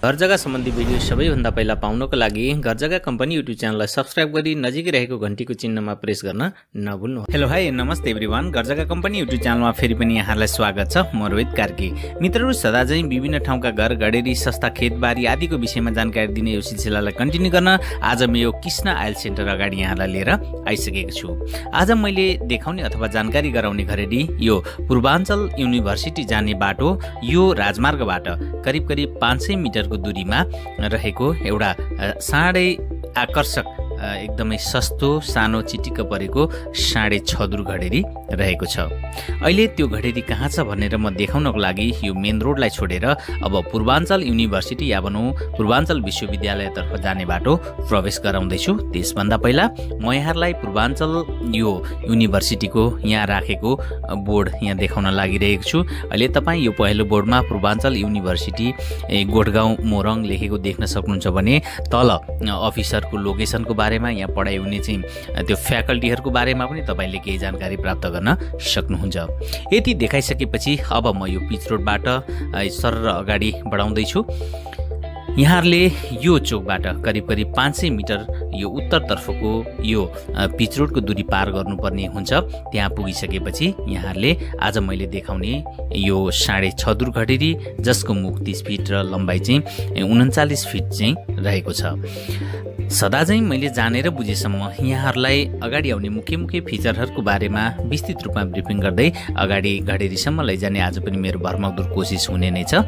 घर जग्गा सम्बन्धी भिडियो सबैभन्दा पहिला पाउनको लागि घर जग्गा कम्पनी युट्युब च्यानललाई सब्स्क्राइब गरी नजिकै रहेको घण्टीको चिन्हमा प्रेस गर्न नभुल्नु। हेलो हाई नमस्ते एभ्रिवान, घर जग्गा कम्पनी युट्युब च्यानलमा फेरि पनि यहाँलाई स्वागत छ। म रोहित कार्की। मित्रहरू, सदाझै विभिन्न ठाउँका घर घडेरी सस्ता खेतबारी आदिको विषयमा जानकारी दिने यो सिलसिलालाई कन्टिन्यू गर्न आज म यो कृष्ण आयल सेन्टर अगाडि यहाँलाई लिएर आइसकेको छु। आज मैले देखाउने अथवा जानकारी गराउने घरेडी यो पूर्वाञ्चल युनिभर्सिटी जाने बाटो, यो राजमार्गबाट करिब 500 मिटरको दूरीमा रहेको एउटा साँढे आकर्षक एकदमै सस्तो सानो चिटिक्क परेको साँढे छदुर घडेरी रहेको छ। अहिले त्यो घडेरी कहाँ छ भनेर म देखाउनको लागि यो मेन रोडलाई छोडेर अब पूर्वाञ्चल युनिभर्सिटी या भनौँ पूर्वाञ्चल विश्वविद्यालयतर्फ जाने बाटो प्रवेश गराउँदैछु। त्यसभन्दा पहिला म यहाँलाई पूर्वाञ्चल यो युनिभर्सिटीको यहाँ राखेको बोर्ड यहाँ देखाउन लागिरहेको छु। अहिले तपाईँ यो पहिलो बोर्डमा पूर्वाञ्चल युनिभर्सिटी गोठगाउँ मोरङ लेखेको देख्न सक्नुहुन्छ भने तल अफिसरको लोकेसनको बारेमा, यहाँ पढाइ हुने चाहिँ त्यो फ्याकल्टीहरूको बारेमा पनि तपाईँले केही जानकारी प्राप्त गर्न सक्नुहुन्छ। यति देखाइसकेपछि अब म यो पिच रोडबाट सरर अगाडि बढाउँदैछु। यहाँहरूले यो चोकबाट करिब 500 मिटर यो उत्तरतर्फको यो पिच रोडको दूरी पार गर्नुपर्ने हुन्छ। त्यहाँ पुगिसकेपछि यहाँहरूले आज मैले देखाउने यो साँढे छदुर घडेरी, जसको मुख 30 फिट र लम्बाइ चाहिँ 39 फिट चाहिँ रहेको छ। सदा चाहिँ मैले जानेर बुझेसम्म यहाँहरूलाई अगाडि आउने मुख्य फिचरहरूको बारेमा विस्तृत रूपमा ब्रिफिङ गर्दै अगाडि घडेरीसम्म लैजाने आज पनि मेरो भरमग्दुर कोसिस हुने नै छ।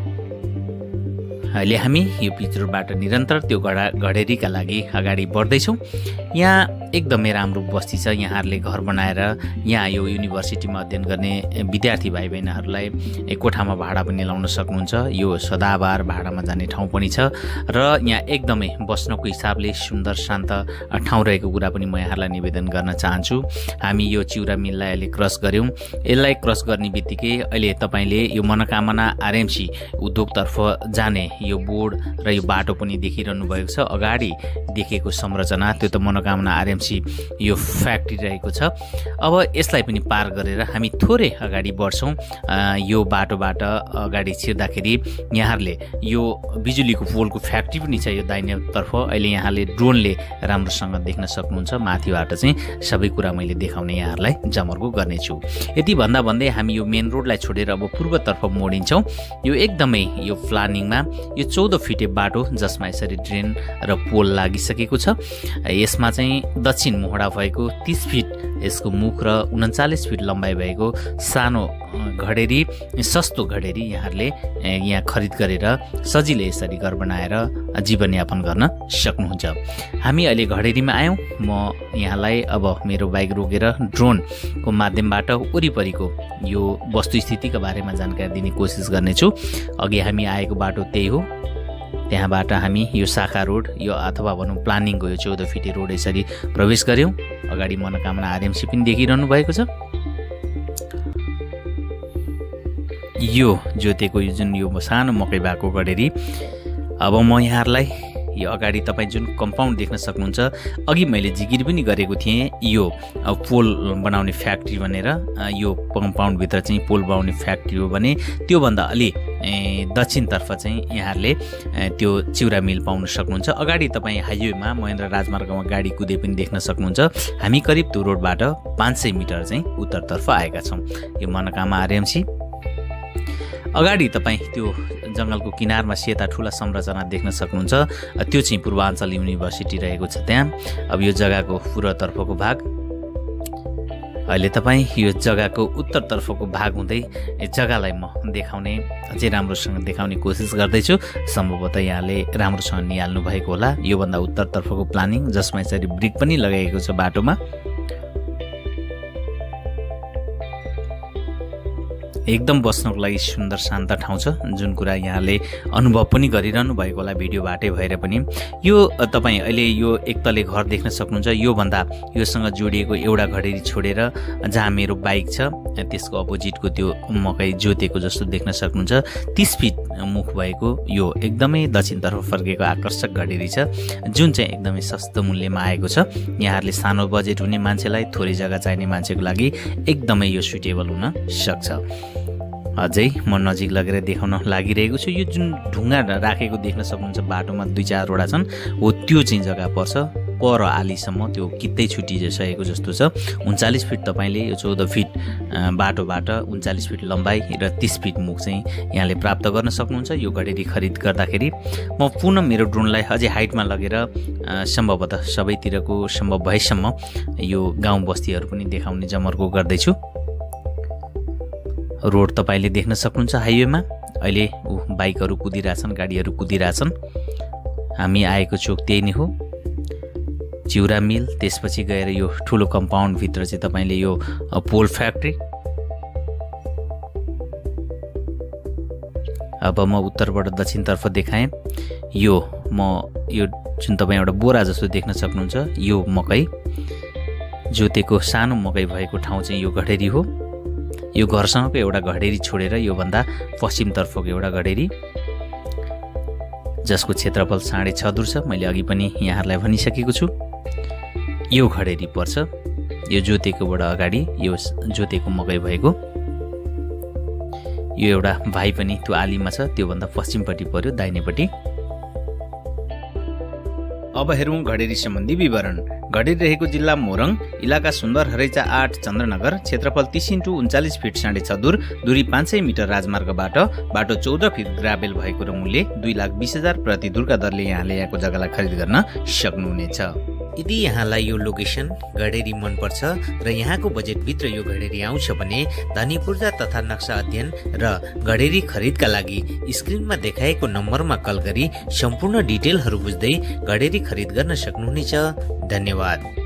अहिले हामी यो पिच रोडबाट निरन्तर त्यो घडेरीका लागि अगाडि बढ्दैछौँ। यहाँ एकदमै राम्रो बस्ती छ। यहाँहरूले घर बनाएर यहाँ यो युनिभर्सिटीमा अध्ययन गर्ने विद्यार्थी भाइ बहिनीहरूलाई कोठामा भाडा पनि लाउन सक्नुहुन्छ। यो सदाबहार भाडामा जाने ठाउँ पनि छ र यहाँ एकदमै बस्नको हिसाबले सुन्दर शान्त ठाउँ रहेको कुरा पनि म यहाँहरूलाई निवेदन गर्न चाहन्छु। हामी यो चिउरा मिललाई अहिले क्रस गऱ्यौँ। यसलाई क्रस गर्ने बित्तिकै अहिले तपाईँले यो मनोकामना आरएमसी उद्योगतर्फ जाने यो बोर्ड र यो बाटो पनि देखिरहनु भएको छ। अगाडि देखेको संरचना त्यो त मनोकामना आरएमसी यो फ्याक्ट्री रहेको छ। अब यसलाई पनि पार गरेर हामी थोरै अगाडि बढ्छौँ। यो बाटोबाट अगाडि छिर्दाखेरि यहाँहरूले यो बिजुलीको पोलको फ्याक्ट्री पनि छ यो दाहिनेतर्फ। अहिले यहाँले ड्रोनले राम्रोसँग देख्न सक्नुहुन्छ। माथिबाट चाहिँ सबै कुरा मैले देखाउने यहाँहरूलाई जमर्को गर्नेछु। यति भन्दै हामी यो मेन रोडलाई छोडेर अब पूर्वतर्फ मोडिन्छौँ। यो एकदमै यो प्लानिङमा यो 14 फिटे बाटो, जसमा यसरी ड्रेन र पोल लागिसकेको छ। यसमा चाहिँ दक्षिण मोहडा भएको 30 फिट यसको मुख र 39 फिट लम्बाइ भएको सानो घडेरी, सस्तो घडेरी यहाँहरूले यहाँ खरिद गरेर सजिलै यसरी घर बनाएर जीवनयापन गर्न सक्नुहुन्छ। हामी अहिले घडेरीमा आयौँ। म यहाँलाई अब मेरो बाइक रोकेर ड्रोनको माध्यमबाट वरिपरिको यो वस्तुस्थितिका बारेमा जानकारी दिने कोसिस गर्नेछु। अघि हामी आएको बाटो त्यही हो। त्यहाँबाट हामी यो शाखा रोड यो अथवा भनौँ प्लानिङको यो 14 फिटे रोड यसरी प्रवेश गऱ्यौँ। अगाडि मनोकामना आरएमसी पनि देखिरहनु भएको छ। यो जोतेको यो जुन यो सानो मकै भएको घडेरी। अब म यहाँहरूलाई यो अगाडि तपाईँ जुन कम्पाउन्ड देख्न सक्नुहुन्छ, अघि मैले जिकिर पनि गरेको थिएँ यो पोल बनाउने फ्याक्ट्री भनेर। यो कम्पाउन्डभित्र चाहिँ पोल बनाउने फ्याक्ट्री हो भने त्योभन्दा अलि दक्षिणतर्फ चाहिँ यहाँहरूले त्यो चिउरा मिल पाउन सक्नुहुन्छ। अगाडि तपाईँ हाइवेमा महेन्द्र राजमार्गमा गाडी कुदे पनि देख्न सक्नुहुन्छ। हामी करिब त्यो रोडबाट 500 मिटर चाहिँ उत्तरतर्फ आएका छौँ। यो मनोकामना आरएमसी। अगाडि तपाईँ त्यो जङ्गलको किनारमा सेता ठुला संरचना देख्न सक्नुहुन्छ। त्यो चाहिँ पूर्वाञ्चल युनिभर्सिटी रहेको छ त्यहाँ। अब यो जग्गाको पूर्वतर्फको भाग, अहिले तपाईँ यो जग्गाको उत्तरतर्फको भाग हुँदै जग्गालाई म देखाउने अझै राम्रोसँग देखाउने कोसिस गर्दैछु। सम्भवतः यहाँले राम्रोसँग निहाल्नु भएको होला। योभन्दा उत्तरतर्फको प्लानिङ, जसमा यसरी ब्रिक पनि लगाइएको छ बाटोमा। एकदम बस्नको लागि सुन्दर शान्त ठाउँ छ, जुन कुरा यहाँले अनुभव पनि गरिरहनु भएको होला भिडियोबाटै भएर पनि। यो तपाईँ अहिले यो एकतले घर देख्न सक्नुहुन्छ। योभन्दा योसँग जोडिएको एउटा घडेरी छोडेर जहाँ मेरो बाइक छ त्यसको अपोजिटको त्यो मकै जोतेको जस्तो देख्न सक्नुहुन्छ। 30 फिट मुख भएको यो एकदमै दक्षिणतर्फ फर्केको आकर्षक घडेरी छ, जुन चाहिँ एकदमै सस्तो मूल्यमा आएको छ। यहाँहरूले सानो बजेट हुने मान्छेलाई, थोरै जग्गा चाहिने मान्छेको लागि एकदमै यो सुटेबल हुन सक्छ। अझै म नजिक लगेर देखाउन लागिरहेको छु। यो जुन ढुङ्गा राखेको देख्न सक्नुहुन्छ बाटोमा 2-4 छन्, हो त्यो चाहिँ जग्गा पर्छ पर आलीसम्म। त्यो कित्तै छुटिसकेको जस्तो छ। 39 फिट तपाईँले यो 14 फिट बाटोबाट 39 फिट लम्बाइ र 30 फिट मुख चाहिँ यहाँले प्राप्त गर्न सक्नुहुन्छ यो घडेरी खरिद गर्दाखेरि। म पुनः मेरो ड्रोनलाई अझै हाइटमा लगेर सम्भवतः सबैतिरको सम्भव भएसम्म यो गाउँ बस्तीहरू पनि देखाउने जमर्को गर्दैछु। रोड तपाईँले देख्न सक्नुहुन्छ हाइवेमा। अहिले बाइकहरू कुदिरहेछन्, गाडीहरू कुदिरहेछन्। हामी आएको चोक त्यही नै हो, चिउरा मिल। त्यसपछि गएर यो ठुलो कम्पाउन्डभित्र चाहिँ तपाईँले यो पोल फ्याक्ट्री। अब म उत्तरबाट दक्षिणतर्फ देखाएँ। यो जुन तपाईँ एउटा बोरा जस्तो देख्न सक्नुहुन्छ, यो मकै जोतेको सानो मकै भएको ठाउँ चाहिँ यो घडेरी हो। यो घरसँगको एउटा घडेरी छोडेर योभन्दा पश्चिमतर्फको एउटा घडेरी, जसको क्षेत्रफल 6.5 दूर छ। मैले अघि पनि यहाँहरूलाई भनिसकेको छु। यो घडेरी पर्छ यो जोतेकोबाट अगाडि, यो जोतेको मकै भएको। यो एउटा भाइ पनि त्यो आलीमा छ, त्योभन्दा पश्चिमपट्टि पर्यो दाहिनेपट्टि। अब हेरौँ घडेरी सम्बन्धी विवरण। घडेरी रहेको जिल्ला मोरङ, इलाका सुन्दर हरैचा 8 चन्द्रनगर, क्षेत्रफल 30 × 39 फिट 6.5 दूर, दूरी 500 मिटर राजमार्गबाट, बाटो 14 फिट ग्राभेल भएको र मूल्य 2,20,000 प्रति दूरका दरले यहाँले यहाँको जग्गालाई खरिद गर्न सक्नुहुनेछ। यदि यहाँलाई यो लोकेसन घडेरी मनपर्छ र यहाँको बजेटभित्र यो घडेरी आउँछ भने धनी पूर्जा तथा नक्सा अध्ययन र घडेरी खरिदका लागि स्क्रिनमा देखाएको नम्बरमा कल गरी सम्पूर्ण डिटेलहरू बुझ्दै घडेरी खरिद गर्न सक्नुहुनेछ। धन्यवाद।